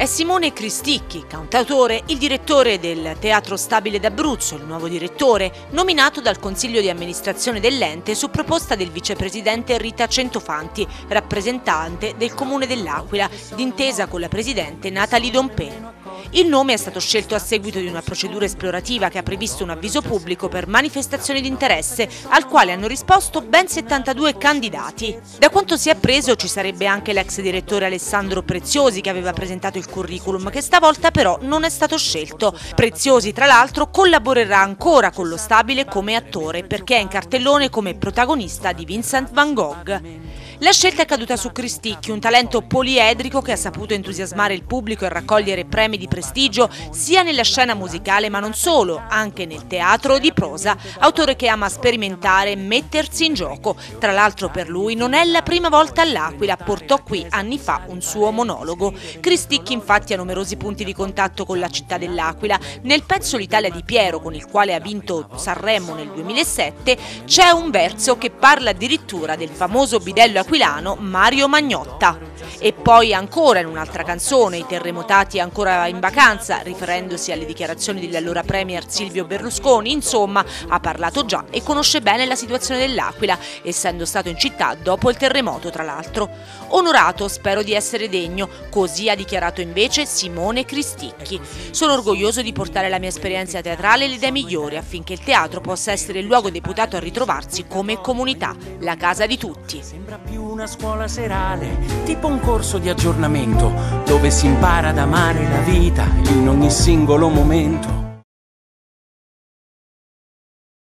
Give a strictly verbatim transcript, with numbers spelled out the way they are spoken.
È Simone Cristicchi, cantautore, il direttore del Teatro Stabile d'Abruzzo, il nuovo direttore, nominato dal Consiglio di amministrazione dell'ente su proposta del vicepresidente Rita Centofanti, rappresentante del Comune dell'Aquila, d'intesa con la presidente Natalie Dompé. Il nome è stato scelto a seguito di una procedura esplorativa che ha previsto un avviso pubblico per manifestazioni di interesse, al quale hanno risposto ben settantadue candidati. Da quanto si è appreso ci sarebbe anche l'ex direttore Alessandro Preziosi che aveva presentato il curriculum, che stavolta però non è stato scelto. Preziosi, tra l'altro, collaborerà ancora con lo Stabile come attore, perché è in cartellone come protagonista di Vincent van Gogh. La scelta è caduta su Cristicchi, un talento poliedrico che ha saputo entusiasmare il pubblico e raccogliere premi di prestigio sia nella scena musicale ma non solo, anche nel teatro di prosa, autore che ama sperimentare e mettersi in gioco. Tra l'altro per lui non è la prima volta all'Aquila, portò qui anni fa un suo monologo. Cristicchi infatti ha numerosi punti di contatto con la città dell'Aquila. Nel pezzo L'Italia di Piero, con il quale ha vinto Sanremo nel duemilasette, c'è un verso che parla addirittura del famoso bidello aquilano Mario Magnotta. E poi ancora in un'altra canzone, I terremotati ancora in vacanza, riferendosi alle dichiarazioni dell'allora premier Silvio Berlusconi. Insomma, ha parlato già e conosce bene la situazione dell'Aquila, essendo stato in città dopo il terremoto tra l'altro. Onorato, spero di essere degno, così ha dichiarato invece Simone Cristicchi. Sono orgoglioso di portare la mia esperienza teatrale e le idee migliori affinché il teatro possa essere il luogo deputato a ritrovarsi come comunità, la casa di tutti. Sembra più una scuola serale, tipo un corso di aggiornamento, dove si impara ad amare la vita in ogni singolo momento.